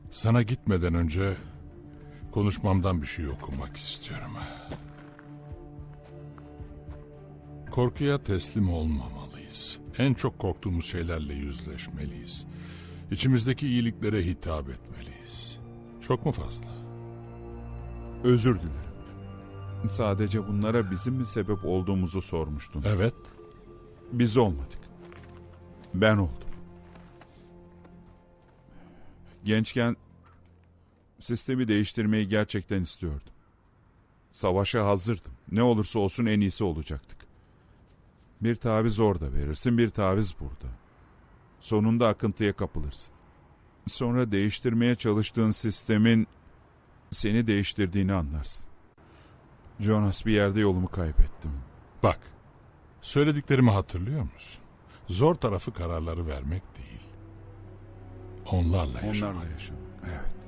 Sana gitmeden önce konuşmamdan bir şey okumak istiyorum. Korkuya teslim olmamalıyız. En çok korktuğumuz şeylerle yüzleşmeliyiz. İçimizdeki iyiliklere hitap etmeliyiz. Çok mu fazla? Özür dilerim. Sadece bunlara bizim mi sebep olduğumuzu sormuştun. Evet. Biz olmadık. Ben oldum. Gençken sistemi değiştirmeyi gerçekten istiyordum. Savaşa hazırdım. Ne olursa olsun en iyisi olacaktık. Bir taviz orada verirsin, bir taviz burada. Sonunda akıntıya kapılırsın. Sonra değiştirmeye çalıştığın sistemin seni değiştirdiğini anlarsın. Jonas, bir yerde yolumu kaybettim. Bak, söylediklerimi hatırlıyor musun? Zor tarafı kararları vermek değil, onlarla yaşamak. Onlarla yaşamak. Evet.